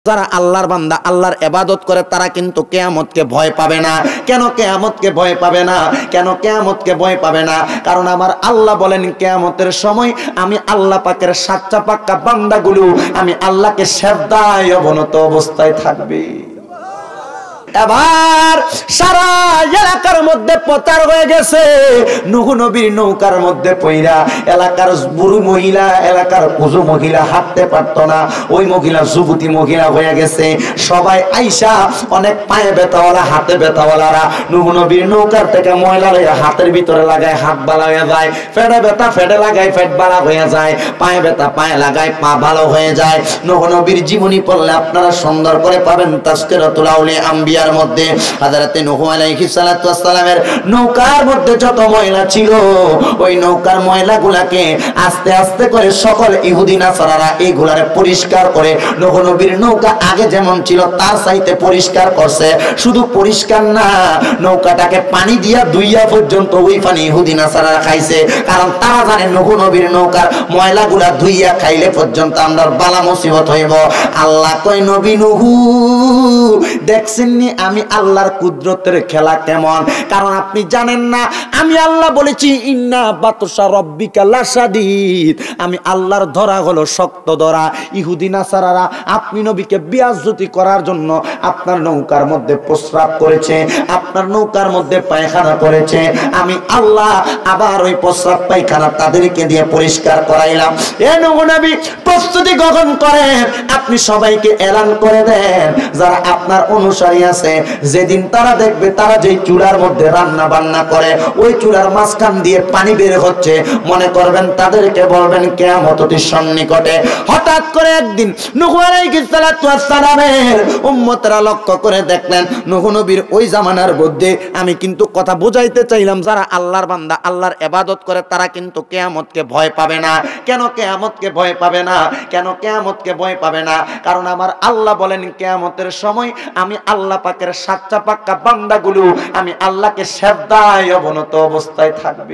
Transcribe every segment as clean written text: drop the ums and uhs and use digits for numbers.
যারা আল্লাহর বান্দা আল্লাহর ইবাদত করে তারা কিন্তু কিয়ামতকে ভয় পাবে না। কেন কিয়ামতকে ভয় পাবে না? কেন কিয়ামতকে ভয় পাবে না? কারণ আমার আল্লাহ বলেন কিয়ামতের সময় আমি আল্লাহ পাকের সাচ্চা পাক্কা বান্দাগুলো আমি আল্লাহকে সিজদায় অবনত অবস্থায় থাকবে। এবার সারা এলাকার মধ্যে প্রচার হয়ে গেছে নূহ নবীর নৌকার মধ্যে পইরা এলাকার বুড়ো মহিলা এলাকার কুজো মহিলা হাঁটতে পারতো না, ওই মহিলা যুবতী মহিলা হয়ে গেছে। সবাই আইসা অনেক পায়ে ব্যথাওয়ালা হাতে ব্যথাওয়ালারা নূহ নবীর নৌকার থেকে ময়লা লইয়া হাতের ভিতরে লাগায় হাত বালা হয়ে যায়, ফেটে ব্যথা ফেটে লাগায় ফেট বালা হয়ে যায়, পায়ে ব্যথা পায়ে লাগায় পা ভালো হয়ে যায়। নূহ নবীর জীবনী পড়লে আপনারা সুন্দর করে পাবেন তাজকিরাতুল আউলিয়া আম্বিয়া মধ্যে হযরত নূহ আলাইহিস সালাতু ওয়াস সালামের নৌকার মধ্যে যত ময়লা ছিল ওই নৌকার ময়লাগুলোকে আস্তে আস্তে করে সকল ইহুদি নাসারারা এইগুলারে পরিষ্কার করে নূহ নবীর নৌকা আগে যেমন ছিল তার চাইতে পরিষ্কার করছে। শুধু পরিষ্কার না, নৌকাটাকে পানি দিয়া ধুইয়া পর্যন্ত ওই পানি ইহুদি নাসারারা খাইছে, কারণ তারা জানে নূহ নবীর নৌকার ময়লাগুলা ধুইয়া খাইলে পর্যন্ত আমরা বালা মুসিবত হইব। আল্লাহ কয় নবী নূহ দেখছেননি আমি আল্লাহর কুদরতের খেলা কেমন? কারণ আপনি জানেন না আমি আল্লাহ বলেছি ইন্না বাতশা রব্বিকা লাশাদীদ, আমি আল্লাহর ধরা হলো শক্ত ধরা। ইহুদি নাসারারা আপনি নবীকে বেইজ্জতি করার জন্য আপনার নৌকার মধ্যে প্রস্রাব করেছে, আপনার নৌকার মধ্যে পায়খানা করেছে, আমি আল্লাহ আবার ওই প্রস্রাব পায়খানা তাদেরকে দিয়ে পরিষ্কার করাইলাম। এ নূহ নবী প্রস্তুতি গ্রহণ করেন, আপনি সবাইকে এলান করে দেন যারা আপনার অনুসারী আছে যেদিন তারা দেখবে তারা যেই চুলার মধ্যে রান্না বান্না করে ওই চুলার মাঝখান দিয়ে পানি বের হচ্ছে, মনে করবেন তাদেরকে বলবেন কিয়ামত অতি সন্নিকটে। হঠাৎ করে একদিন নূহ আলাইহিস সালাতু ওয়াস সালামের উম্মতরা লক্ষ্য করে দেখলেন নূহ নবীর ওই জামানার মধ্যে, আমি কিন্তু কথা বুঝাইতে চাইলাম যারা আল্লাহর বান্দা আল্লাহর ইবাদত করে তারা কিন্তু কিয়ামতকে ভয় পাবে না। কেন কিয়ামতকে ভয় পাবে না? কেন কিয়ামতকে ভয় পাবে না? কারণ আমার আল্লাহ বলেন কিয়ামতের সময় আমি আল্লাহ পাকের সাচ্চা পাক্কা বান্দাগুলো আমি আল্লাহকে সিজদায় অবনত অবস্থায় থাকবে।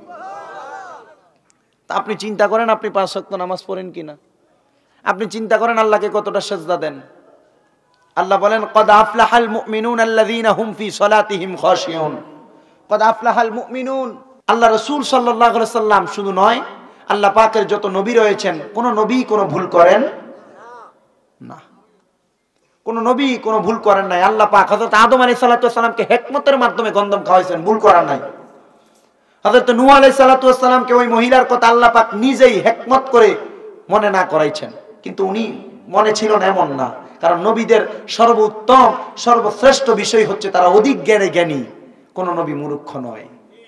তা আপনি চিন্তা করেন আপনি 5 ওয়াক্ত নামাজ পড়েন কিনা, আপনি চিন্তা করেন আল্লাহকে কতটা সিজদা দেন। আল্লাহ বলেন কদ আফলাহাল মুমিনুনা আল্লাযীনা হুম ফি সালাতিহিম খাশিউন। কদ আফলাহাল মুমিনুন। আল্লাহ রাসূল সাল্লাল্লাহু আলাইহি সাল্লাম শুধু নয়, আল্লাহ পাকের যত নবী রয়েছেন কোন নবী কোন ভুল করেন না, কোন নবী কোন ভুল করেন নাই। আল্লাহ পাক হযরত আদম আলাইহিস সালাতু ওয়াস সালামকে হিকমতের মাধ্যমে গন্ধম খাওয়াইছেন, ভুল করার নাই। হযরত নূহ আলাইহিস সালাতু ওয়াস সালামকে ওই মহিলার কথা আল্লাহ পাক নিজেই হিকমত করে মনে না করাইছেন, কিন্তু উনি মনে ছিল না এমন না, কারণ নবীদের সর্বোত্তম সর্বশ্রেষ্ঠ বিষয় হচ্ছে তারা অধিক জ্ঞানে জ্ঞানী, কোন নবী মূর্খ নয়।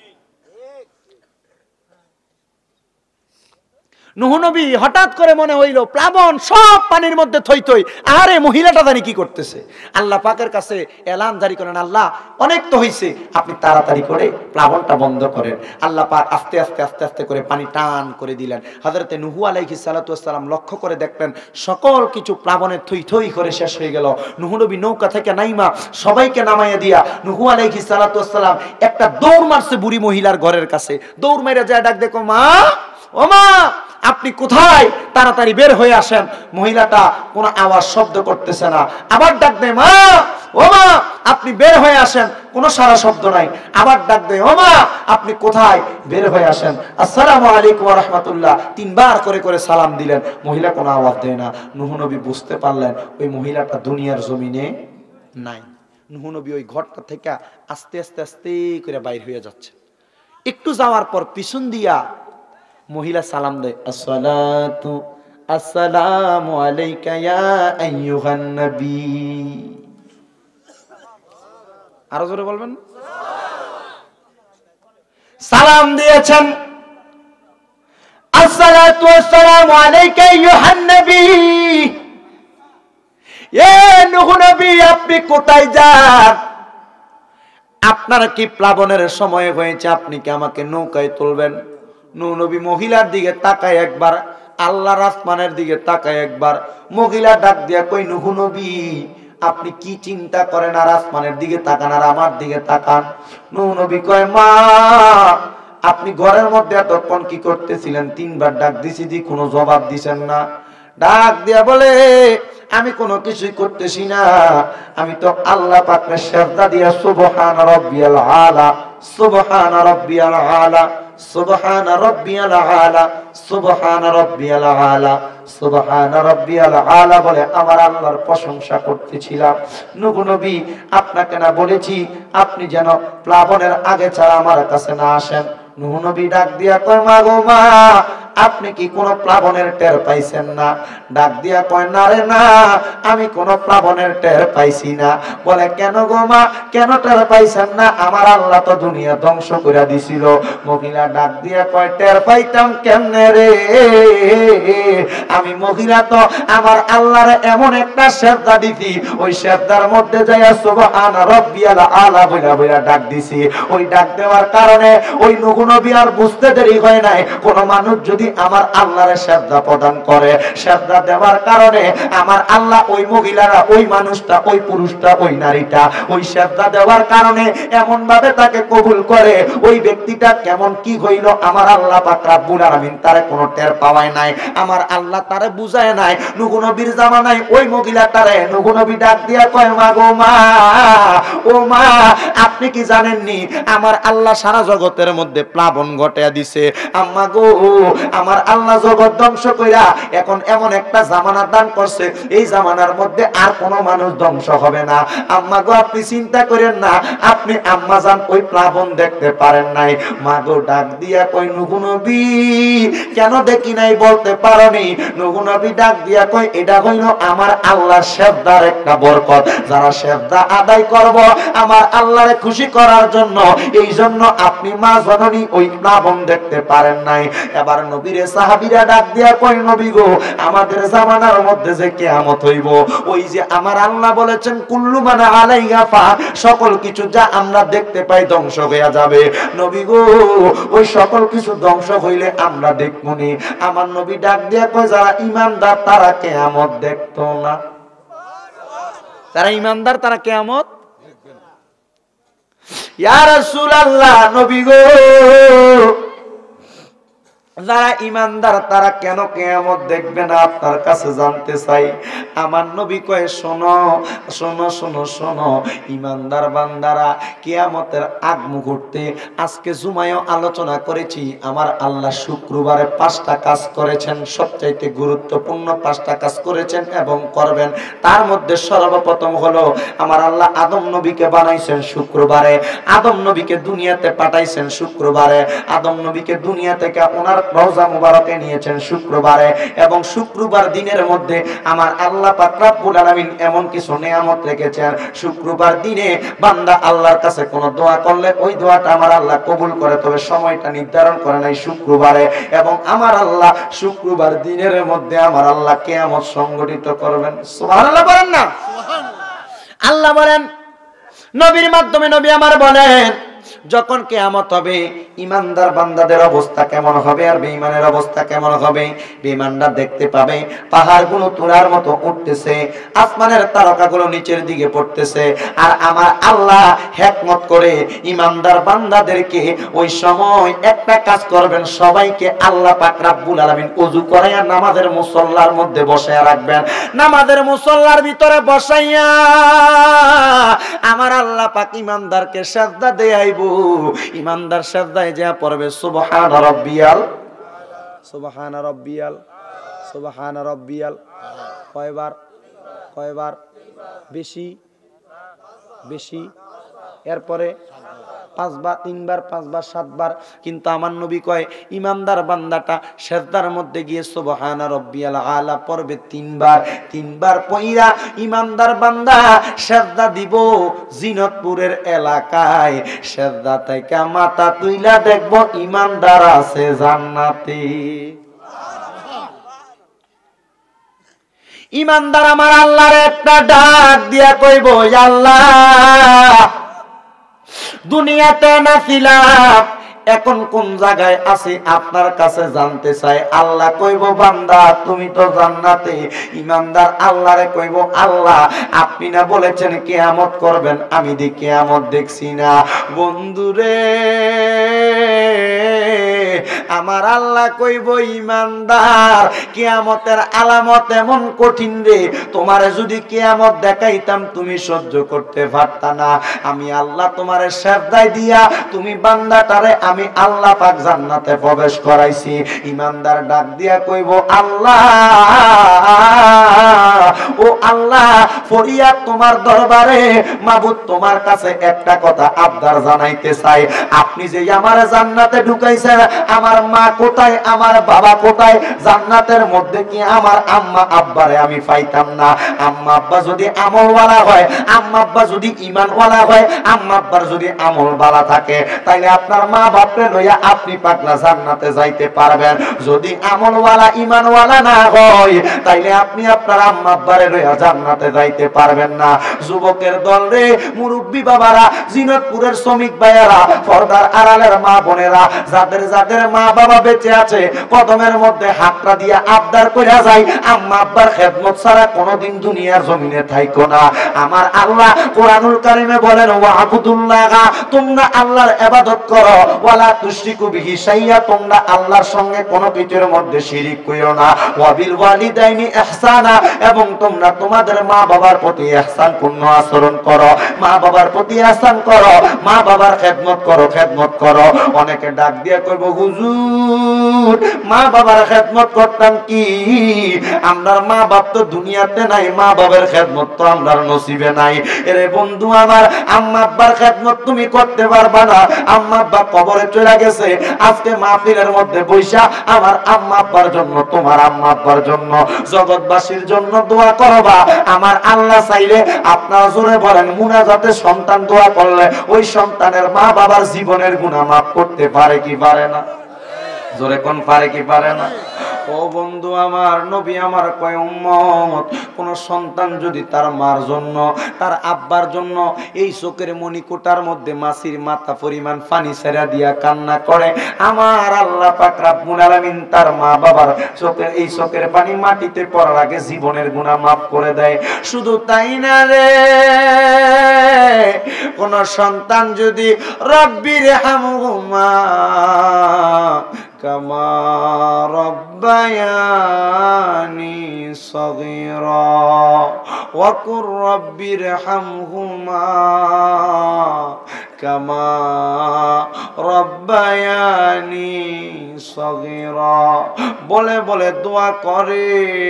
নূহ নবী হঠাৎ করে মনে হইল প্লাবন সব পানির মধ্যে থই থই, আরে মহিলাটা জানি কি করতেছে। আল্লাহ পাকের কাছে এলান জারি করেন, আল্লাহ অনেক তো হইছে, আপনি তাড়াতাড়ি করে প্লাবনটা বন্ধ করেন। আল্লাহ পাক আস্তে আস্তে আস্তে আস্তে করে পানি টান করে দিলেন। হযরতে নূহ আলাইহিস সালাতু ওয়াস সালাম লক্ষ্য করে দেখলেন সকল কিছু প্লাবনে থই থই করে শেষ হয়ে গেল। নূহ নবী নৌকা থেকে নাইমা সবাইকে নামাইয়া দিয়া নূহ আলাইহিস সালাতু ওয়াস সালাম একটা দৌড় মারছে বুড়ি মহিলার ঘরের কাছে। দৌড় মেরে যায় ডাক দেখো মা, ও মা আপনি কোথায়, তাড়াতাড়ি বের হয়ে আসেন। মহিলাটা কোনো আওয়াজ শব্দ করতেছে না। আবার ডাক দেয় মা, ও মা আপনি বের হয়ে আসেন, কোনো সারা শব্দ নাই। আবার ডাক দেয় ও মা আপনি কোথায়, বের হয়ে আসেন। আসসালামু আলাইকুম ওয়া রাহমাতুল্লাহ 3 বার করে করে সালাম দিলেন, মহিলা কোনো আওয়াজ দেয় না। নূহ নবী বুঝতে পারলেন ওই মহিলাটা দুনিয়ার জমিনে নাই। নূহ নবী ওই ঘরটা থেকে আস্তে আস্তে আস্তে করে বাইর হয়ে যাচ্ছে। একটু যাওয়ার পর পিছন দিয়া মহিলা সালাম দেয়, আসসালাতু আসসালামু আলাইকা ইয়া আইয়ুহান নবী। আরো জোরে বলবেন। সালাম দিয়েছেন, আসসালাতু আসসালামু আলাইকা আইয়ুহান নবী। এ নূহ নবী আপনি কোথায় যান? আপনার কি প্লাবনের সময় হয়েছে, আপনি কি আমাকে নৌকায় তুলবেন? নূহ নবী মহিলার দিকে তাকায় একবার, আল্লাহর আসমানের দিকে তাকায় একবার। মহিলা ডাক দিয়া কই নূহ নবী আপনি কি চিন্তা করেন আর আসমানের দিকে তাকান আর আমার দিকে তাকান? নূহ নবী কয় মা আপনি ঘরের মধ্যে এতক্ষণ কি করতেছিলেন? 3 বার ডাক দিছি, কোনো জবাব দিছেন না। ডাক দিয়া বলে আমি কোনো কিছুই করতেছি না, আমি তো আল্লাহ পাকের সিজদা দিয়া সুবহান রাব্বিয়াল আলা, সুবহান রাব্বিয়াল আলা, সুবহান রাব্বিয়াল আলা, সুবহান রাব্বিয়াল আলা, সুবহান রাব্বিয়াল আলা বলে আমার আল্লাহর প্রশংসা করতেছিলাম। নূহ নবী, আপনাকে না বলেছি আপনি যেন প্লাবনের আগে ছাড়া আমার কাছে না আসেন। নূহ নবী ডাক দিয়া কয়, মা গো মা, আপনি কি কোন প্লাবনের টের পাইছেন না? ডাক দিয়া কয়, না রে না, আমি কোন প্লাবনের টের পাইছি না। বলে, কেন গো মা, কেন টের পাইছেন না? আমার আল্লাহ তো দুনিয়া ধ্বংস করে দিছিল। মহিলা ডাক দিয়া কয়, টের পাইতাম কেমনে রে? আমি মহিলা তো আমার আল্লাহর এমন একটা সিজদা দিছি, ওই সিজদার মধ্যে যাইয়া সুবহান রাব্বিয়াল আলা বইলা বইলা ডাক দিছি। ওই ডাক দেওয়ার কারণে ওই নূহ নবী আর বুঝতে দেরি হয় নাই, কোন মানুষ যদি আমার আল্লাহর সিজদা প্রদান করে, সিজদা দেওয়ার কারণে আমার আল্লাহ ওই মহিলারা, ওই মানুষটা, ওই পুরুষটা, ওই নারীটা ওই সিজদা দেওয়ার কারণে এমন ভাবে তাকে কবুল করে, ওই ব্যক্তিটা কেমন কি হইল আমার আল্লাহ পাক রব্বুল আলামিন তারে কোনো টের পাওয়ায় নাই, আমার আল্লাহ তারে বুঝায় নাই। নূহ নবীর জামানায় ওই মহিলাটারে নূহ নবী ডাক দিয়া কয়, মা গো মা, ও মা, আপনি কি জানেননি আমার আল্লাহ সারা জগতের মধ্যে প্লাবন ঘটায়া দিছে? আম্মা গো, আমার আল্লাহ জগৎ ধ্বংস কইরা এখন এমন একটা জামানা দান করছে, এই জামানার মধ্যে আর কোনো মানুষ ধ্বংস হবে না। আম্মা গো, আপনি চিন্তা করেন না, আপনি আম্মা জান ওই প্লাবন দেখতে পারেন নাই। মা গো ডাক দিয়া কই, নূহ নবী, কেন দেখি নাই বলতে পারোনি? নূহ নবী ডাক দিয়া কই, এটা হইল আমার আল্লাহর সিজদার একটা বরকত। যারা সিজদা আদায় করব আমার আল্লাহরে খুশি করার জন্য, এই জন্য আপনি মা জননী ওই প্লাবন দেখতে পারেন নাই। এবার নবীরে সাহাবীরা ডাক দিয়া কই, নবী গো, আমাদের জামানার মধ্যে যে কিয়ামত হইব, ওই যে আমার আল্লাহ বলেছেন কুল্লু মান আলাইহা ফান, সকল কিছু যা আমরা দেখতে পাই ধ্বংস হয়ে যাবে। নবী গো, ওই সকল কিছু ধ্বংস হইলে আমরা দেখবনি। আমার নবী ডাক দিয়া কয়, যারা ঈমানদার তারা কিয়ামত দেখতো না। যারা ঈমানদার তারা কিয়ামত দেখবে না। ইয়া রাসূলুল্লাহ, নবী গো, যারা ঈমানদার তারা কেন কিয়ামত দেখবে না আপনার কাছে জানতে চাই। আমার নবী কয়, শোনো শোনো শোনো শোনো, ঈমানদার বান্দারা কিয়ামতের আগ মুহূর্তে, আজকে জুমায়ও আলোচনা করেছি, আমার আল্লাহ শুক্রবারে 5টা কাজ করেছেন, সবচাইতে গুরুত্বপূর্ণ 5টা কাজ করেছেন এবং করবেন। তার মধ্যে সর্বপ্রথম হলো আমার আল্লাহ আদম নবীকে বানাইছেন শুক্রবারে, আদম নবীকে দুনিয়াতে পাঠাইছেন শুক্রবারে, আদম নবীকে দুনিয়া থেকে ওনার রওজা মুবারকে নিয়েছেন শুক্রবারে, এবং শুক্রবার দিনের মধ্যে আমার আল্লাহ পাক রব্বুল আলামিন এমন কিছু নিয়ামত রেখেছেন, শুক্রবার দিনে বান্দা আল্লাহর কাছে কোনো দোয়া করলে ওই দোয়াটা আমার আল্লাহ কবুল করে, তবে সময়টা নির্ধারণ করে নাই শুক্রবারে। এবং আমার আল্লাহ শুক্রবার দিনের মধ্যে আমার আল্লাহ কিয়ামত সংগঠিত করবেন। সুবহানাল্লাহ বলেন না? সুবহানাল্লাহ। আল্লাহ বলেন, নবীর মাধ্যমে নবী আমার বলেন, যখন কিয়ামত হবে ঈমানদার বান্দাদের অবস্থা কেমন হবে আর বেঈমানের অবস্থা কেমন হবে? বেঈমানরা দেখতে পাবে পাহাড়গুলো তুলার মতো উঠতেছে, আসমানের তারকাগুলো নিচের দিকে পড়তেছে, আর আমার আল্লাহ হিকমত করে ঈমানদার বান্দাদেরকে ওই সময় একটা কাজ করবেন, সবাইকে আল্লাহ পাক রব্বুল আলামিন ওযু করাইয়া নামাজের মুসল্লার মধ্যে বসায়া রাখবেন। নামাজের মুসল্লার ভিতরে বসাইয়া আমার আল্লাহ পাক ঈমানদারকে সিজদা দেয়াইব। ঈমানদার সিজদায় যা পড়বে সুবহান রাব্বিয়াল, সুবহান রাব্বিয়াল, সুবহান রাব্বিয়াল, কয়বার? কয়বার? বেশি বেশি, এরপরে 5 বার, 3 বার, 5 বার, 7 বার। কিন্তু আমার নবী কয় ঈমানদার বান্দাটা সিজদার মধ্যে গিয়ে সুবহান রাব্বিয়াল আলা পড়বে 3 বার। 3 বার পইরা ঈমানদার বান্দা সিজদা দিব জিনতপুরের এলাকায়, সিজদা থেকে মাথা তুইলা দেখবো ঈমানদার আছে জান্নাতে। ঈমানদার আমার আল্লাহর একটা ডাক দিয়া কইব, আল্লাহ দুনিয়াতে না ছিলাম, এখন কোন জায়গায় আছি আপনার কাছে জানতে চাই। আল্লাহ কইব, বান্দা তুমি তো জান্নাতে। ঈমানদার আল্লাহরে কইব, আল্লাহ আপনি না বলেছেন কিয়ামত করবেন, আমি দি কিয়ামত দেখছি না। বন্ধুরে আমার আল্লাহ কইব ঈমানদার কিয়ামতের আলামত এমন কঠিন রে, তোমারে যদি কিয়ামত দেখাইতাম তুমি সহ্য করতে পারতা না। আমি আল্লাহ তোমারে সেজদায় দিয়া তুমি বান্দাটারে আমি আল্লাহ পাক জান্নাতে প্রবেশ করাইছি। ঈমানদার ডাক দিয়া কইব আল্লাহ ও আল্লাহ, ফরিয়াদ তোমার দরবারে, মাবুদ তোমার কাছে একটা কথা আবদার জানাইতে চাই। আপনি যে আমার জান্নাতে ঢুকাইছেন, আমার মা কোথায়, আমার বাবা কোথায়? জান্নাতের মধ্যে কি আমার আম্মা আব্বারে আমি পাইতাম না? আম্মা আব্বা যদি আমলওয়ালা হয়, আম্মা আব্বা যদি ঈমানওয়ালা হয়, আম্মা আব্বার যদি আমল ভালো থাকে, তাইলে আপনার মা বাপরে লইয়া আপনি পাকলা জান্নাতে যাইতে পারবেন। যদি আমলওয়ালা ঈমানওয়ালা না হয়, তাইলে আপনি আপনার আম্মা আব্বারে লইয়া জান্নাতে যাইতে পারবেন না। যুবকের দল রে, মুরব্বী বাবারা, জিনতপুরের শ্রমিক ভাইয়েরা, পর্দার আড়ালের মা বোনেরা, যাদের যাদের মা বাবা বেঁচে আছে, কদমের মধ্যে হাতটা দিয়া আবদার কইরা যায়, আম্মা আব্বার খেদমত ছাড়া কোনোদিন দুনিয়ার জমিনে থাইকো না। আমার আল্লাহ কোরআনুল কারীমে বলেন ওয়াবুদুল্লাহ, তোমরা আল্লাহর ইবাদত করো, ওয়ালা তুশরিকু বিহি শাইয়া, তোমরা আল্লাহর সঙ্গে কোনো কিছুর মধ্যে শিরিক কইরো না। ওয়াবিল ওয়ালিদাইনি ইহসানা, এবং তোমরা তোমাদের মা বাবার প্রতি ইহসানপূর্ণ আচরণ করো, মা বাবার প্রতি ইহসান করো, মা বাবার খেদমত করো, খেদমত করো। অনেকে ডাক দিয়ে কইব হুজুর মা বাবার খেদমত করতাম কি, আমরার মা বাপ তো দুনিয়াতে নাই, মা বাবার খেদমত তো আমরার নসিবে নাই। এরে বন্ধু আমার, আম্মা আব্বার খেদমত তুমি করতে পারবা না, আম্মা আব্বা কবরে চলে গেছে। আজকে মাহফিলের মধ্যে বৈশা আমার আম্মা আব্বার জন্য, তোমার আম্মা আব্বার জন্য, জগৎবাসীর জন্য দোয়া করবা। আমার আল্লাহ চাইলে, আপনারা জোরে বলেন, মুনাজাতে সন্তান দোয়া করলে ওই সন্তানের মা বাবার জীবনের গুনাহ মাফ করতে পারে কি পারে না? জোরে কোন পারে কি পারে না? ও বন্ধু আমার, নবী আমার কয় উম্মত, কোন সন্তান যদি তার মার জন্য, তার আব্বার জন্য এই চোখের মণিকোটার মধ্যে মাছির মাথা পরিমাণ পানি ছেড়া দিয়া কান্না করে, আমার আল্লাহ পাক রব্বুল আলামিন তার মা বাবার চোখের এই চোখের পানি মাটিতে পড়ার আগে জীবনের গুনাহ মাফ করে দেয়। শুধু তাই না রে, কোন সন্তান যদি রব্বির হামহুমা কামা রব্বায়ানি সগীরা ওয়া কুর রব্বিরহামহুমা কামা রব্বায়ানি সগীরা বলে বলে দোয়া করে,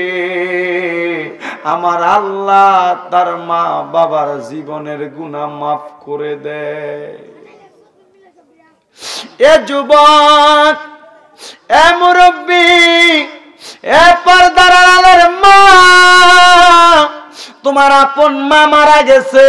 আমার আল্লাহ তার মা বাবার জীবনের গুনাহ মাফ করে দেয়। এ যুবক, এ মুরব্বী, এ পর্দার আড়ালের মা, তোমার আপন মা মারা গেছে,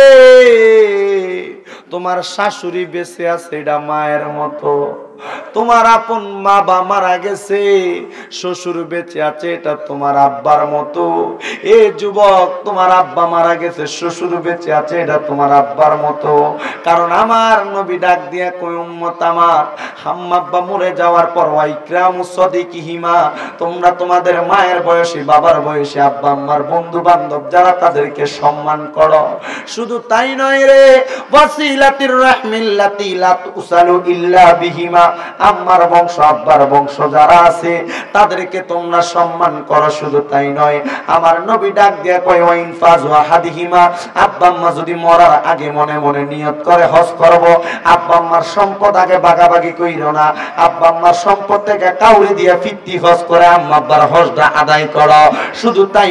তোমার শাশুড়ি বেঁচে আছে, এটা মায়ের মতো। তোমার আপন মা বাবা মারা গেছে, শ্বশুর বেঁচে আছে, এটা তোমার আব্বার মতো। এ যুবক, তোমার আব্বা মারা গেছে, শ্বশুর বেঁচে আছে, এটা তোমার আব্বার মতো। কারণ আমার নবী ডাক দিয়া কই উম্মত আমার, আম্মা আব্বা মরে যাওয়ার পর ওয়াইকরামুস সাদিকিহিমা, তোমরা তোমাদের মায়ের বয়সী, বাবার বয়সী, আব্বা আম্মার বন্ধু বান্ধব যারা, তাদেরকে সম্মান করো। শুধু তাই নয় রে, ওয়াসিলাতির রাহমিল্লাতি লা তুসালু ইল্লা বিহিমা, আম্মার বংশ আব্বার বংশ যারা আছে তাদেরকে তোমরা সম্মান করো। শুধু তাই নয়, আমার নবী ডাক দিয়া কয় ওয়াইন ফাজু আহাদিহিমা, আব্বা আম্মা যদি মরার আগে মনে মনে নিয়ত করে হজ করব, আব্বা আম্মার সম্পদ আগে ভাগাভাগি কইরো না, আব্বা আম্মার সম্পদ থেকে কাউরে দিয়া ফিরতি হজ করে আম্মা আব্বার হজটা আদায় করো। শুধু তাই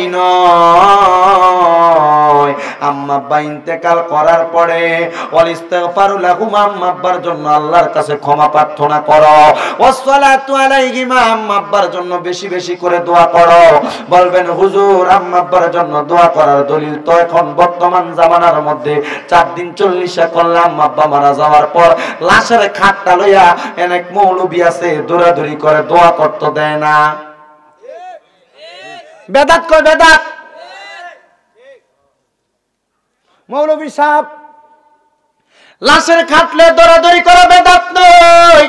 নয়, আম্মা আব্বা ইন্তেকাল করার পরে ওয়াল ইস্তিগফারু লাহুম, আম্মা আব্বার জন্য আল্লাহর কাছে ক্ষমা প্রার্থনা করো। ওয়াসসালাতু আলাইহিমা, আম্মা আব্বার জন্য বেশি বেশি করে দোয়া করো। বলবেন হুজুর, আম্মা আব্বার জন্য দোয়া করার দলিল তো এখন বর্তমান জামানার মধ্যে 4 দিন 40 করলে আম্মা আব্বা মারা যাওয়ার পর লাশের খাটটা লইয়া অনেক মৌলবি আছে, দৌড়াদৌড়ি করে দোয়া করতে দেয় না। বেদাত কয় বেদাত, মৌলবি সাহেব লাশের খাটলে দৌড়াদৌড়ি করে বেদাত নয়।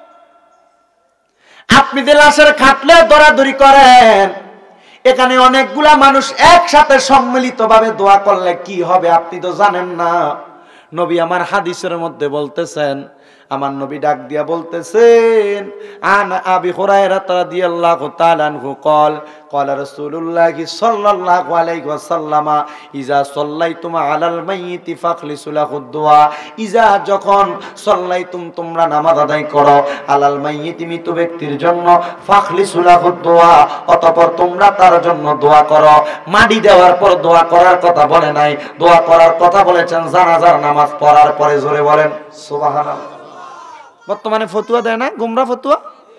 আপনি যে লাশের খাটলে দৌড়াদৌড়ি করেন, এখানে অনেকগুলা মানুষ একসাথে সম্মিলিত ভাবে দোয়া করলে কি হবে আপনি তো জানেন না। নবী আমার হাদিসের মধ্যে বলতেছেন, আমার নবী ডাক দিয়া বলতেছেন, আন আবি হুরায়রা রাদিয়াল্লাহু তাআলা আনহু قال قال رسول الله صلى الله عليه وسلم اذا صليتم على الميت فاخلصوا له الدعاء ইজা যখন সাল্লাইতুম তোমরা নামাজ আদায় করো আলাল মাইয়িত মৃত ব্যক্তির জন্য ফাখলিসু লাহু দুআ অতঃপর তোমরা তার জন্য দোয়া করো। মাটি দেওয়ার পর দোয়া করার কথা বলে নাই, দোয়া করার কথা বলেছেন জানাজার নামাজ পড়ার পরে। জোরে বলেন সুবহানাল্লাহ। বর্তমানে ফতুয়া দেয় না, গোমরা ফতুয়া।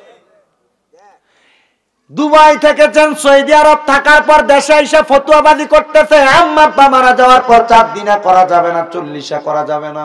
দুবাই থেকেছেন, সৌদি আরব থাকার পর দেশে এসে ফতুয়াবাজি করতেছে, আম্মা আব্বা মারা যাওয়ার পর 4 দিনা করা যাবে না, 40 করা যাবে না।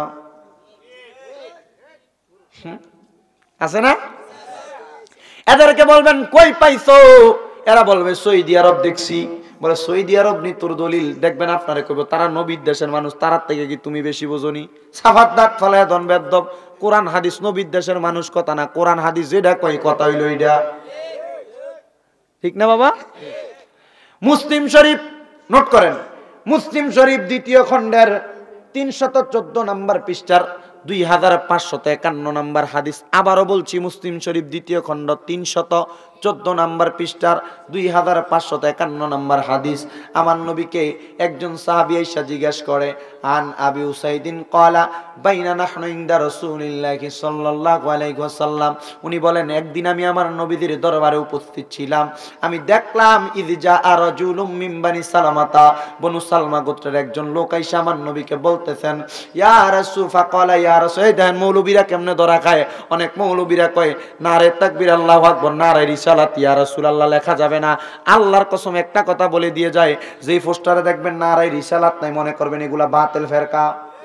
আছে না? এদেরকে বলবেন কই পাইছো, এরা বলবে সৌদি আরব দেখছি। বলে সৌদি আরব নি তোর দলিল দেখবেন আপনারে কইব তারা নবীর দেশের মানুষ, তারার থেকে কি তুমি বেশি বোঝনি? সাফাত দাঁত ফলায় দন বেদব। কোরআন হাদিস নবীর দেশের মানুষ কথা না, কোরআন হাদিস যেটা কই কথা হইল এইটা, ঠিক না বাবা? মুসলিম শরীফ নোট করেন, মুসলিম শরীফ 2য় খণ্ডের 314 নম্বর পৃষ্ঠার 2551 নম্বর হাদিস। আবারও বলছি, মুসলিম শরীফ 2য় খণ্ড 314 নম্বর পৃষ্ঠার 2551 নম্বর হাদিস। আমার নবীকে একজন সাহাবী এসে জিজ্ঞাসা করে, আন আবি উসাইদিন ক্বালা বাইনা নাহনু ইনদা রাসূলিল্লাহি সাল্লাল্লাহু আলাইহি ওয়াসাল্লাম। উনি বলেন, একদিন আমি আমার নবীদের দরবারে উপস্থিত ছিলাম, আমি দেখলাম ইয জাআ রাজুলুম মিন বানি সালামাতা, বনু সালমা গোত্রের একজন লোক এসে আমার নবীকে বলতেছেন, ইয়া রাসূল ফাকালা ইয়া রাসূল। এই দেখেন মৌলবীরা কেমনে ধরা খায়। অনেক মৌলবীরা কয় নারে তাকবীর আল্লাহু আকবার, নারে রিসালাত ইয়া রাসূলুল্লাহ লেখা যাবে না। আল্লাহর কসম একটা কথা বলে দিয়ে যায়, যেই পোস্টারে দেখবেন নারে রিসালাত নাই, মনে করবেন এগুলা বাতিল ফেরকা।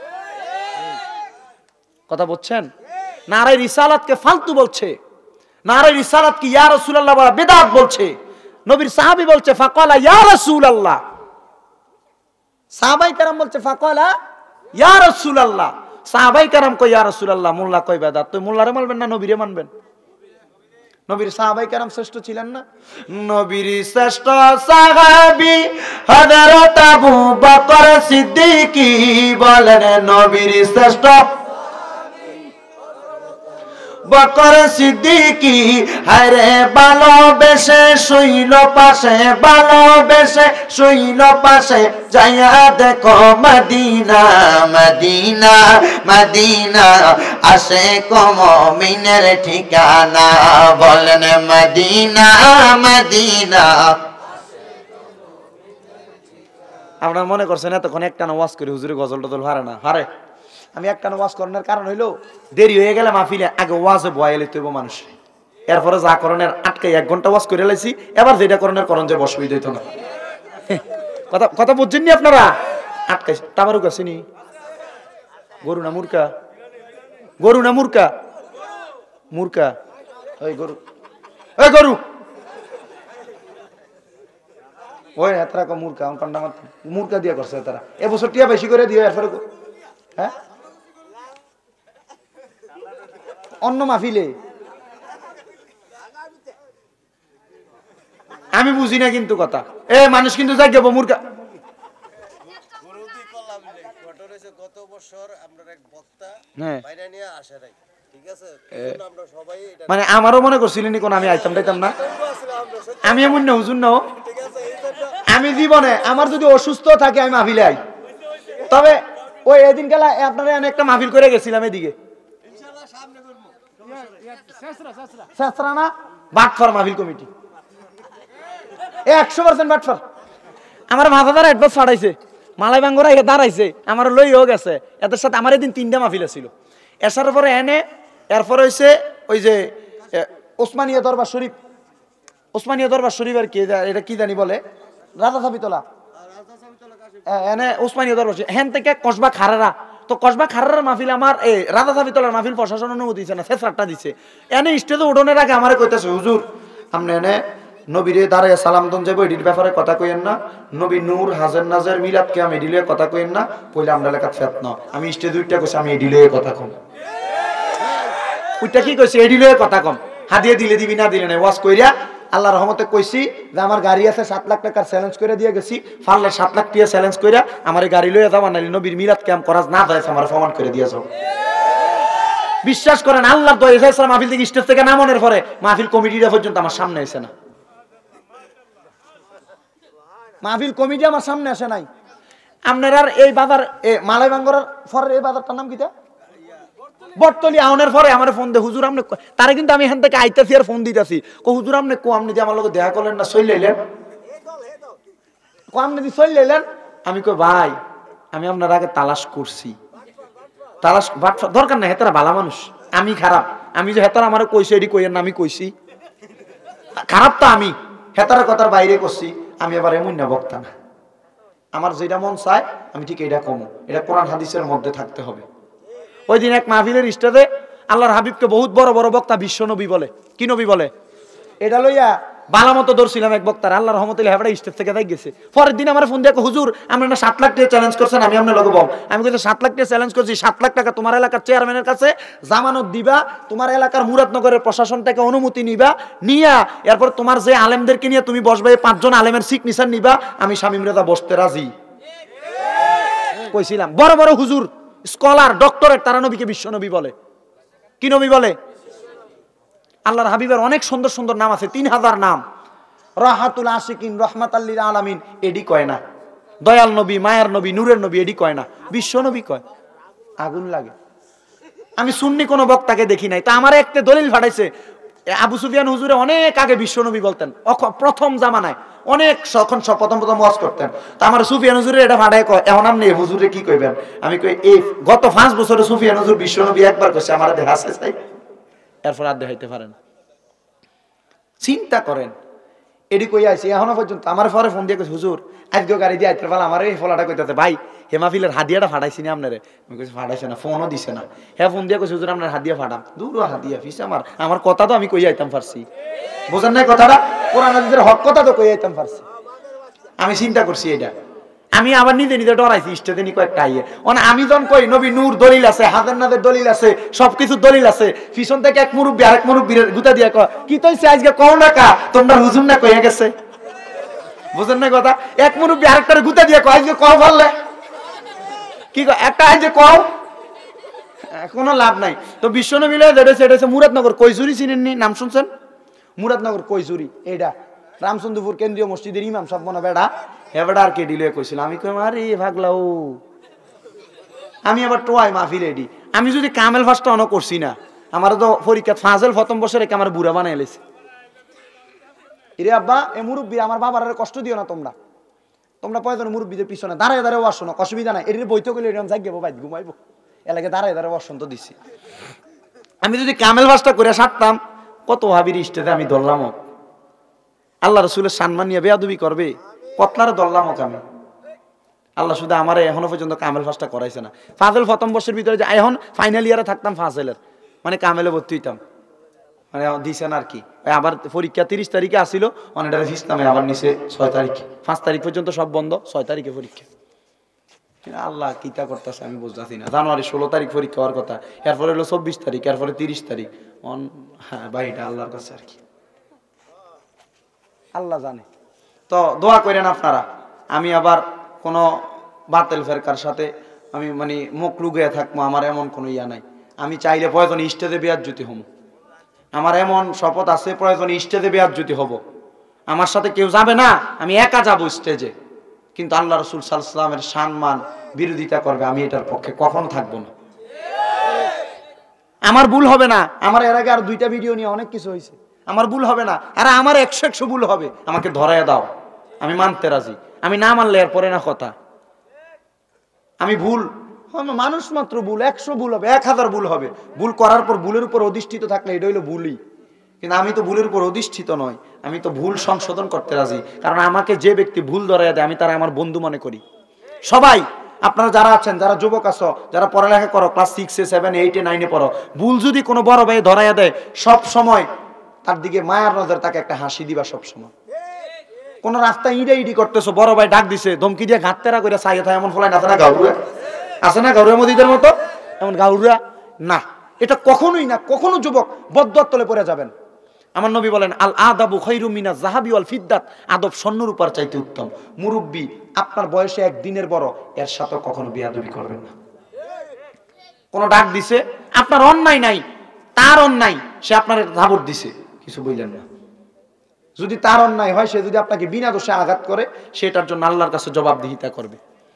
কথা বলছেন? নারে রিসালাতকে ফালতু বলছে, নারে রিসালাত কি ইয়া রাসূলুল্লাহ বলা বিদআত বলছে। নবীর সাহাবী বলছে ফাকালা ইয়া রাসূলুল্লাহ, সাহাবায়ে কেরাম বলছে ফাকালা ইয়া রাসূলুল্লাহ। সাহাবায়ে কেরাম কয় ইয়া রাসূলুল্লাহ, মোল্লা কয় বেদাত। তো মোল্লারে মানবেন না নবীরে মানবেন? নবীর সাহাবায়ে কেরাম শ্রেষ্ঠ ছিলেন না? নবীর শ্রেষ্ঠ সাহাবী হযরত আবু বকর সিদ্দিক বলেন, নবীর শ্রেষ্ঠ বকর সিদ্দিকী হায়রে ভালোবেসে শুইল পাশে, ভালোবেসে শুইল পাশে, যাইয়া দেখো মদিনা মদিনা মদিনা, আসে মুমিনের ঠিকানা। বলেন মদিনা মদিনা। আপনারা মনে করছেন এতক্ষণ একটা ওয়াজ করে হুজুরে গজল টজল হারে না? হারে। আমি একটা ওয়াজ করার কারণ হইলো দেরি হয়ে গেলে মাহফিলে আগে ওয়াজে বয়ালে তৈব মানুষ, এরপরে যা করণের আটকে 1 ঘন্টা ওয়াজ করে লাইছি, এবার যেটা করণের করণ যে বসবই দিত না। কথা কথা বুঝছেন নি আপনারা? আটকাইছে। তাবারুক আছে নি? গরু না মুরকা? গরু না মুরকা? মুরকা। ওই গরু, ওই গরু, ওই এতরা কো মুরকা কান্ডা মাত মুরকা দিয়া করছে তারা। এবছর টিয়া বেশি করে দিও, এরপরে হ্যাঁ অন্য মাহফিলে আমি বুঝি না কিন্তু কথা। এ মানুষ কিন্তু যাই গেব মুরগা। গত বছর আমরা এক বক্তা বাইরে নিয়ে আসে নাই, ঠিক আছে? আমরা সবাই মানে আমারও মনে করছিলেন কোন আমি আইতাম টাইতাম না, আমি এমন না হুজুর না, ঠিক আছে? আমি জীবনে আমার যদি অসুস্থ থাকে আমি মাহফিলে আই। তবে ওই এদিন গেলা আপনারা একটা মাহফিল করে গেছিলাম এদিকে, শেষরা না বাটফার মাহফিল কমিটি 100% বাটফার। আমার মাথা দ্বারা অ্যাডভান্স ছাড়াইছে, মালাই বাঙ্গরা দাঁড়াইছে, আমার লইও গেছে। এদের সাথে আমার এদিন 3টা মাহফিল ছিল। এসার পরে এনে এরপর হয়েছে ওই যে ওসমানিয়া দরবার শরীফ, ওসমানিয়া দরবার শরীফ আর কি এটা কি জানি বলে, রাজা সাবিতলা, এনে ওসমানিয়া দরবার হেন থেকে কসবা খারারা। তো কসবা খারার মাহফিল আমার এই রাজা সাবিতলার মাহফিল প্রশাসন অনুমতি দিচ্ছে না, ফেসরাটটা দিচ্ছে। এনে স্টেজে উঠোনের আগে আমার কইতেছে, হুজুর আপনি এনে নবীরে দাঁড়ায় সালাম দন যাবো, এটির ব্যাপারে কথা কইেন না। নবী নূর হাজার নাজার মিলাদ কে আমি এডিলে কথা কইেন না, কইলে আমরা লেখা ফেত না। আমি স্টেজ উঠটা কইছি আমি এডিলে কথা কম, ওইটা কি কইছি এডিলে কথা কম। হাদিয়ে দিলে দিবি না দিলে নাই, ওয়াজ কইরা আল্লাহর রহমতে কইছি যে আমার গাড়ি আছে 7 লাখ টাকার চ্যালেঞ্জ করে দিয়ে গেছি, ফাললে 7 লাখ টাকা চ্যালেঞ্জ কইরা আমার গাড়ি লইয়া যাওয়া নাইলে নবীর মিলাদ ক্যাম্প করা না যায় আমার প্রমাণ করে দিয়ে যাও। বিশ্বাস করেন আল্লাহর দয়া ইসা মাহফিল থেকে স্টেজ থেকে নামানোর পরে মাহফিল কমিটিটা পর্যন্ত আমার সামনে এসে না, মাহফিল কমিটি আমার সামনে আসে নাই। আপনার আর এই বাজার মালাইবাঙ্গরের পরের এই বাজারটার নাম কিটা বটতলি আউনের পরে আমার ফোন দে হুজুর আপনি তারে, কিন্তু আমি এখান থেকে আইতাছি আর ফোন দিতেছি হুজুর আপনি আপনি যে আমার লোক দেখা করলেন না চলে এলেন আপনি যে চলে এলেন। আমি কই ভাই আমি আপনার আগে তালাশ করছি, তালাশ দরকার নাই, হেতারা ভালো মানুষ, আমি খারাপ, আমি যে হেতারা আমার কইছে এটি কইয়ের না, আমি কইছি খারাপ তো আমি হেতারা কথার বাইরে করছি, আমি আবার এমন না বক্তা না, আমার যেটা মন চায় আমি ঠিক এটা কমো, এটা কোরআন হাদিসের মধ্যে থাকতে হবে। ওই দিন এক মাহফিলের স্টেজে আল্লাহর হাবিবকে বহুত বড় বড় বক্তা বিশ্ব নবী বলে, কি নবী বলে, এটা লইয়া বালা মতো ধরছিলাম এক বক্তার, আল্লাহর রহমতুল্লাহ হেবড়া স্টেজ থেকে তাই গেছে। পরের দিন আমার ফোন দিয়ে হুজুর আপনি না 7 লাখ টাকা চ্যালেঞ্জ করছেন, আমি আপনার লগে বল, আমি কইছি 7 লাখ টাকা চ্যালেঞ্জ করছি, 7 লাখ টাকা তোমার এলাকার চেয়ারম্যানের কাছে জামানত দিবা, তোমার এলাকার মুরাদনগরের প্রশাসন থেকে অনুমতি নিবা, নিয়া এরপর তোমার যে আলেমদেরকে নিয়ে তুমি বসবে 5 জন আলেমের সিগনেচার নিবা, আমি শামীম রেজা বসতে রাজি কইছিলাম। বড় বড় হুজুর স্কলার ডক্টরেট তারা নবীকে বিশ্ব নবী বলে, কি নবী বলে? আল্লাহর হাবিবের অনেক সুন্দর সুন্দর নাম আছে, 3000 নাম, রাহাতুল আশিকিন, রহমাতাল লিল আলামিন, এডি কয় না, দয়াল নবী, মায়ার নবী, নূরের নবী, এডি কয় না, বিশ্ব নবী কয়। আগুন লাগে। আমি সুন্নি কোনো বক্তাকে দেখি নাই, তা আমার একটা দলিল ফাটাইছে, আবু সুফিয়ান হুজুরে অনেক আগে বিশ্ব নবী বলতেন, প্রথম জামানায় অনেক প্রথম ওয়াজ করতেন, তা আমার সুফিয়ান হুজুরে এটা ফাটায় কয় এখন আপনি হুজুরে কি কইবেন, আমি কই এই গত 5 বছরে সুফিয়ান হুজুর বিশ্ব নবী একবার কইছে, আমার দেখা আছে চাই, এরপর আর দেখাইতে পারেন। চিন্তা করেন এডি কই আইছি এখনো পর্যন্ত, আমার পরে ফোন দিয়ে কইছে হুজুর আজকে গাড়ি দিয়ে আইতে পারলাম, আমার এই ফলাটা কইতাছে ভাই হেমাফিলের হাদিয়াটা ফাটাইছি না আপনারে, আমি কইছি ফাটাইছে না, ফোনও দিছে না, হ্যাঁ ফোন দিয়ে কইছে হুজুর আপনার হাদিয়া ফাটাম, দূর হাদিয়া ফিস আমার কথা তো আমি কই আইতাম পারছি, বুঝেন নাই কথাটা, কোরআন হাদিসের হক কথা তো কই আইতাম পারছি। আমি চিন্তা করছি এটা, আমি আবার নিজে নিজে ডরাইছি স্টেজে নি কয়েকটা আইয়ে, আমি যখন কই নবী নূর দলিল আছে, হাজার নাদের দলিল আছে, সবকিছু দলিল আছে, পিছন থেকে এক মুরব্বী আরেক মুরব্বীর গুতা দিয়া কয় কি তইছে আজকে কও না কা তোমরা হুজুর না কইয়া গেছে, বুঝেন না কথা, এক মুরব্বী আরেকটার গুতা দিয়া কয় আজকে কও বললে কি কয় একটা আজকে কও, কোনো লাভ নাই। তো বিশ্ব নবী লয়ে যেটা সেটা হচ্ছে মুরাদনগর কৈজুরি, চিনেননি, নাম শুনছেন? মুরাদনগর কৈজুরি, এইটা রামচন্দ্রপুর কেন্দ্রীয় মসজিদের ইমাম সাহেব মনে বেড়া হেবেডা আর কেডি লয়ে কইছিল, আমি কই আরে ভাগলাও, আমি আবার টোয়াই মাহফিল এডি, আমি যদি কামেল ফার্স্টটা অন করছি না, আমার তো পরীক্ষা ফাজেল প্রথম বছরে আমার বুড়া বানাই লেছে, এরে আব্বা এ মুরব্বী আমার বাবার কষ্ট দিও না, তোমরা প্রয়োজন মুরব্বীদের পিছনে দাঁড়ায় দাঁড়ায় ওয়াশ শোনো, অসুবিধা নাই, এর বইতে গেলে এরকম জাগবো বাইক ঘুমাইবো, এলাকে দাঁড়ায় দাঁড়ায় ওয়াশ তো দিচ্ছি। আমি যদি কামেল ফার্স্টটা করে সারতাম কত হাবির স্টেজে আমি ধরলাম, আল্লাহ রসুলের সম্মান নিয়ে বেয়াদবি করবে, কতলারে ধরলাম আমি, আল্লাহ শুধু আমার এখনো পর্যন্ত কামেল ফার্স্টটা করাইছে না। ফাজেল প্রথম বর্ষের ভিতরে যে এখন ফাইনাল ইয়ারে থাকতাম ফাজেলের, মানে কামেলে ভর্তি হইতাম, মানে দিছেন আর কি, আবার পরীক্ষা 30 তারিখে আসিল, অনেকটা ইসলামে আবার নিচে 6 তারিখ, 5 তারিখ পর্যন্ত সব বন্ধ, 6 তারিখে পরীক্ষা। আল্লাহ কিতা করতেছে আমি বুঝতেছি না। জানুয়ারি 16 তারিখ পরীক্ষা হওয়ার কথা, এরপরে হলো 24 তারিখ, এরপরে 30 তারিখ, হ্যাঁ ভাই এটা আল্লাহর কাছে আর কি, আল্লাহ জানে। তো দোয়া করেন আপনারা, আমি আবার কোনো বাতিল ফেরকার সাথে আমি মানে মুখ লুকিয়ে থাকবো, আমার এমন কোনো ইয়া নাই, আমি চাইলে প্রয়োজনে স্টেজে বেয়াজ্জতি হব, আমার এমন শপথ আছে প্রয়োজনে স্টেজে বেয়াজ্জতি হব, আমার সাথে কেউ যাবে না, আমি একা যাবো স্টেজে, কিন্তু আল্লাহ রসুল সাল্লাল্লাহু আলাইহি ওয়াসাল্লামের সম্মান বিরোধিতা করবে, আমি এটার পক্ষে কখনো থাকবো না, আমার ভুল হবে না। আমার এর আগে আর 2টা ভিডিও নিয়ে অনেক কিছু হয়েছে, আমার ভুল হবে না, আর আমার 100 ভুল হবে, আমাকে ধরাইয়া দাও, আমি মানতে রাজি, আমি না মানলে এর পরে না কথা, আমি ভুল মানুষ মাত্র ভুল, 100 ভুল হবে, 1000 ভুল হবে, ভুল করার পর ভুলের উপর অধিষ্ঠিত থাকলে এটা হইলো ভুলই, কিন্তু আমি তো ভুলের উপর অধিষ্ঠিত নয়, আমি তো ভুল সংশোধন করতে রাজি, কারণ আমাকে যে ব্যক্তি ভুল ধরাইয়া দেয় আমি তারা আমার বন্ধু মনে করি। সবাই আপনারা যারা আছেন, যারা যুবক আছো, যারা পড়ালেখা করো, ক্লাস 6 7 8 9 পড়ো, ভুল যদি কোনো বড় ভাই ধরাইয়া দেয়, সব সময় তার দিকে মায়ার নজর, তাকে একটা হাসি দিবা সব সময়। কোন রাস্তায় ইডি করতেছো, বড় ভাই ডাক দিছে, ধমকি দিয়ে ঘাটতেরা করে চাইয়ে থাকে, এমন ফলাই না না গাউরা আছে না, গাউরা মদিদের মতো এমন গাউরা না, এটা কখনোই না, কখনো যুবক বদদুয়ার তলে পড়ে যাবেন। আমার নবী বলেন আল আদাবু খায়রু মিনাজ যাহাবি ওয়াল ফিদ্দাত, আদব স্বর্ণ রূপার চাইতে উত্তম। মুরব্বী আপনার বয়সে 1 দিনের বড়, এর সাথে কখনো বেয়াদবি করবেন না। কোন ডাক দিছে, আপনার অন্যায় নাই, তার অন্যায়, সে আপনার ধাবর দিছে, কিছু বললেন না। যদি তার অন্যায় হয়, সে যদি আপনাকে বিনা দোষে আঘাত করে, সেটার জন্য আল্লাহর কাছে জবাবদিহিতা করবে।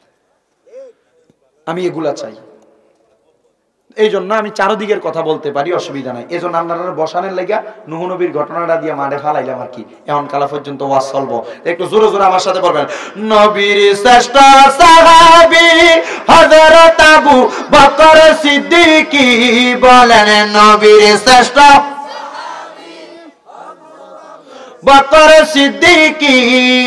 আমি এগুলা চাই। এই জন্য আমি চারদিকের কথা বলতে পারি, অসুবিধা নাই। এই জন্য আল্লাহর বসানের লেগা নূহ নবীর ঘটনাটা দিয়ে মাঠে ফালাইলাম আর কি। এখন কালা পর্যন্ত ওয়াজ চলবো, একটু জোরে জোরে আমার সাথে বলবেন, নবীর শ্রেষ্ঠ সাহাবী হযরত আবু বকর সিদ্দিকী বলেন, নবীর শ্রেষ্ঠ বকর সিদ্দিকী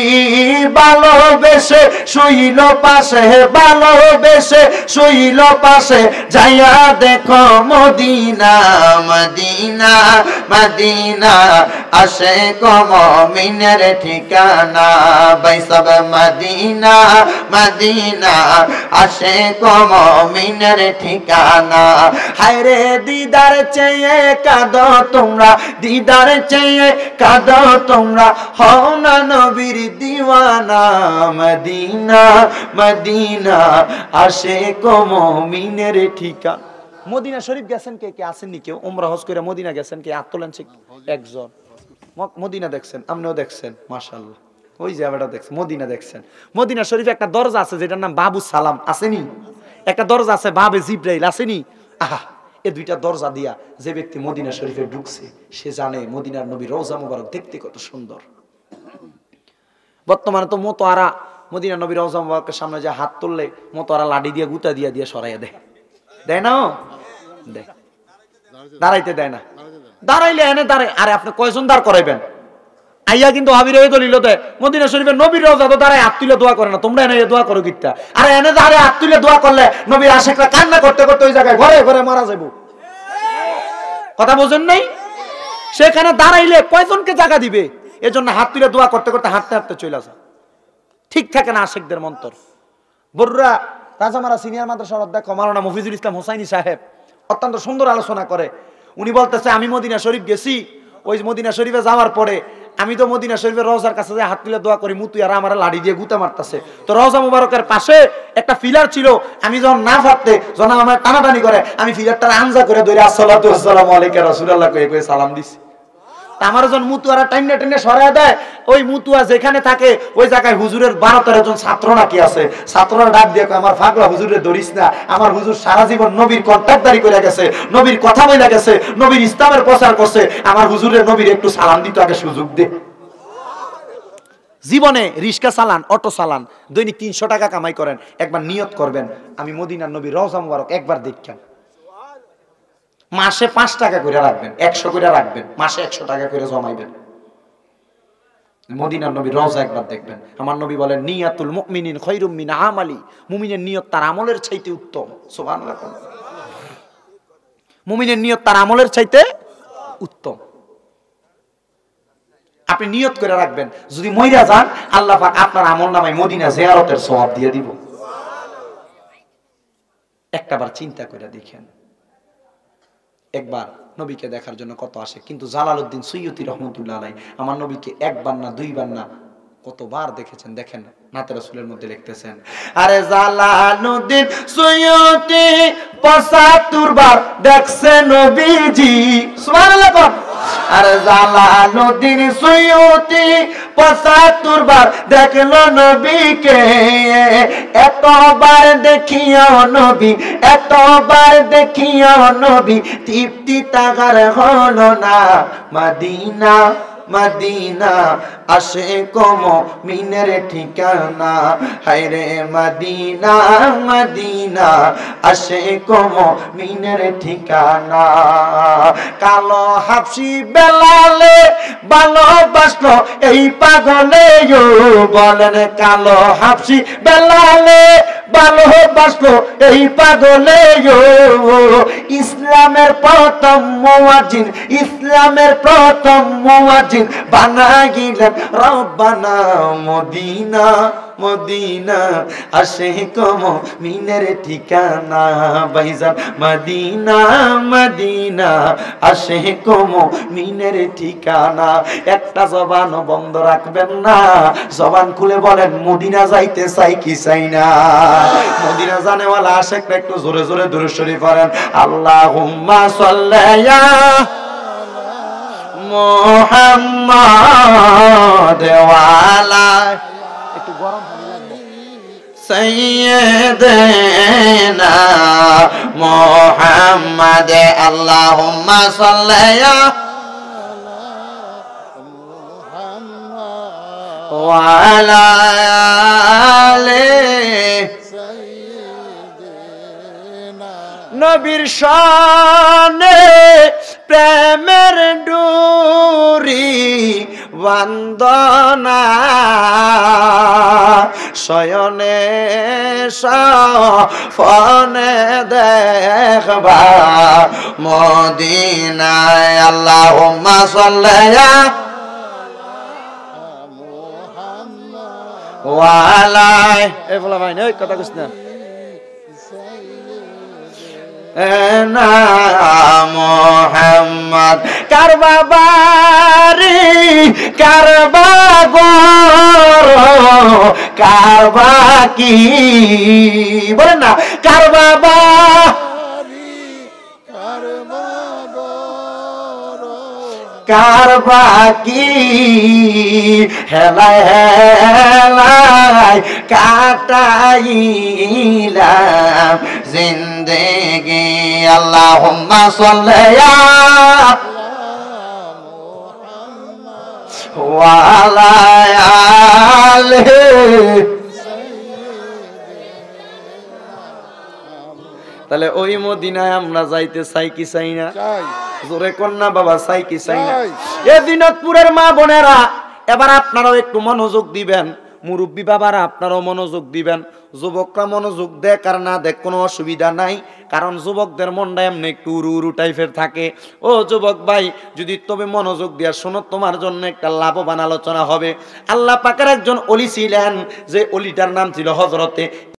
ভালোবেসে শুইল পাশে, ভালোবেসে শুইল পাশে, যাইয়া দেখো মদিনা মদিনা মদিনা, আসে মুমিনের ঠিকানা, বাইসব মদিনা মদিনা, আসে মুমিনের ঠিকানা। হায়রে দিদার চেয়ে কাঁদো তোমরা, দিদার চেয়ে কাঁদো তোমরা, হও না নবীর দিওয়ানা, মদিনা মদিনা, আসে মুমিনের ঠিকানা। মদিনা শরীফ গেছেন কে কে? আসেননি কেউ? উমরা হজ করে মদিনা গেছেন কে? হাত তোলেন একজন। মদিনা দেখছেন? আপনিও দেখছেন? মাশাআল্লাহ। ওই যে আবার দেখছেন, মদিনা দেখছেন। মদিনা শরীফে একটা দরজা আছে যেটার নাম বাবু সালাম, আসেনি? একটা দরজা আছে বাবে জিব্রাইল, আসেনি? আহা, এই দুইটা দরজা দিয়া যে ব্যক্তি মদিনা শরীফে ঢুকছে, সে জানে মদিনার নবী রওজা মুবারক দেখতে কত সুন্দর। বর্তমানে তো মতোয়ারা মদিনা নবী রওজা মুবারকের সামনে যে হাত তুললে মতোয়ারা লাঠি দিয়ে গুতা দিয়া দিয়ে সরাইয়া দেয়, দেয় না? দেয়। দাঁড়াইতে দেয় না। দাঁড়াইলে এনে দাঁড়ায়। আরে আপনি কয়জন দাঁড় করাইবেন? আইয়া কিন্তু হাবির ওই দলিল দেয় মদিনা শরীফের নবীর রওজা তো দাঁড়ায় হাত তুলে দোয়া করে না, তোমরা এনে দোয়া করো কিটা? আরে এনে দাঁড়ায় হাত তুলে দোয়া করলে নবীর আশিকরা কান্না করতে করতে ওই জায়গায় ঘরে ঘরে মারা যাবো। কথা বোঝেন নাই? সেখানে দাঁড়াইলে কয়জনকে জায়গা দিবে? এজন্য হাত তুলে দোয়া করতে করতে হাঁটতে হাঁটতে চলে আসে। ঠিক থাকে না আশিকদের মন্তর। বড়রা রাজামারা সিনিয়র মাদ্রাসার অধ্যক্ষ মাওলানা মফিজুল ইসলাম হোসাইনি সাহেব অত্যন্ত সুন্দর আলোচনা করে। উনি বলতেছে, আমি মদিনা শরীফ গেছি, ওই মদিনা শরীফে যাওয়ার পরে আমি তো মদিনা শরীফের রওজার কাছে যে হাত তুলে দোয়া করি, মুতুয়ারা আমার লাড়ি দিয়ে গুতা মারতেছে। তো রওজা মুবারকের পাশে একটা ফিলার ছিল, আমি যখন না ফাটতে যখন আমার টানাটানি করে, আমি ফিলারটার আনজা করে ধরে আসসালাতু ওয়াসসালামু আলাইকা রাসূলুল্লাহ কয়ে কয়ে সালাম দিছি। আমার যখন মুতুয়ারা টাইনে টাইনে সরায় দেয়, ওই মুতুয়া যেখানে থাকে ওই জায়গায় হুজুরের 12-13 জন ছাত্র নাকি আছে, ছাত্ররা ডাক দিয়ে আমার ফাগলা হুজুরের ধরিস না, আমার হুজুর সারা জীবন নবীর কন্ট্রাক্টদারি করে গেছে, নবীর কথা বলে গেছে, নবীর ইসলামের প্রচার করছে, আমার হুজুরের নবীর একটু সালাম দিতে আগে সুযোগ দে। জীবনে রিক্সা চালান, অটো চালান, দৈনিক 300 টাকা কামাই করেন, একবার নিয়ত করবেন আমি মদিনার নবী রওজা মুবারক একবার দেখতাম। মাসে 5 টাকা করে রাখবেন, 100 করে রাখবেন, মাসে 100 টাকা করে জমাইবেন, মদিনার নবী রওজা একবার দেখবেন। আমার নবী বলেন, নিয়াতুল মুমিনিন খায়রুম মিন আমালি, মুমিনের নিয়ত তার আমলের চাইতে উত্তম। সুবহানাল্লাহ। মুমিনের নিয়ত তার আমলের চাইতে উত্তম। আপনি নিয়ত করে রাখবেন, যদি মইরা যান আল্লাহ পাক আপনার আমলনামায় মদিনা জিয়ারতের সওয়াব দিয়ে দিব। একটাবার চিন্তা করে দেখেন, একবার নবীকে দেখার জন্য কত আসে। কিন্তু জালালউদ্দিন সুয়ুতি রহমতুল্লাহ আলাইহি আমার নবীকে একবার না দুইবার না কতবার দেখেছেন। দেখেন নাতে রাসূলের মধ্যে লিখতেছেন, আরে জালালউদ্দিন সুয়ুতি 75 বার দেখছে নবীজি। সুবহানাল্লাহ। আরে জালালউদ্দিন সুয়ুতি 75 বার দেখলো নবীকে, এতবার দেখিও নবী, এতবার দেখিও নবী, তৃপ্তি তাগার হলো না। মদিনা মদিনা আসে মুমিনের ঠিকানা, হায়রে মদিনা মদিনা আসে মুমিনের ঠিকানা। কালো হাবশি বেলালে ভালোবাসলো এই পাগলে, বলেন কালো হাবশি বেলালে ভালোবাসলো এই পাগলে। ইসলামের প্রথম মুয়াজ্জিন, ইসলামের প্রথম মুয়াজ্জিন বানাইলেন রব্বানা। মদিনা মদিনা আসে মুমিনের ঠিকানা, ভাইজান মদিনা মদিনা আসে মুমিনের ঠিকানা। একটা জবান বন্ধ রাখবেন না, জবান খুলে বলেন মদিনা যাইতে চাই কি চাই না, মদিনা মদিনা জানেওয়ালা আশিকরা একটু জোরে জোরে দুরূদ শরীফ পড়েন। আল্লাহুম্মা সাল্লি আলা মুহাম্মাদ ওয়া আলা একটু গরম পানি লাগবে সাইয়্যিদিনা মুহাম্মাদ আল্লাহুম্মা সাল্লি আলা মুহাম্মাদ ওয়া আলা আলি সাইয়্যিদিনা নবীর শানে প্রেমের ডুরি বন্দনা শয়নে সফনে দেখবা মদিনায় আল্লাহুম্মা সাল্লি আলা মুহাম্মাদ ওয়া আলা এই বলা ভাই না কথা কইছ না মোহাম্মদ কারবা বাড়ি কারবা গর কারবা কি বলেন না কারবা বাড়ি কারবা গর কারবা কি হেলায় হেলায় কাটাইলাম জিন্দেগি আল্লাহুম্মা সাল্লি আলা মুহাম্মাদ ওয়া আলা আলিহি তাহলে ওই মদিনায় আমরা যাইতে চাই কি চাই না? চাই। জোরে কোন না বাবা, চাই কি চাই না? এই দিনাজপুরের মা বোনেরা এবার আপনারাও একটু মনোযোগ দিবেন, মুরব্বী বাবারা আপনারাও মনোযোগ দিবেন, যুবকরা মনোযোগ দেখ আর না দেখ কোনো অসুবিধা নাই, কারণ যুবকদের মনটা এমনি একটু উরু উরু টাইপের থাকে। ও যুবক ভাই, যদি তবে মনোযোগ দিয়া শোনো, তোমার জন্য একটা লাভবান আলোচনা হবে। আল্লাহ পাকের একজন অলি ছিলেন, যে অলিটার নাম ছিল হযরতে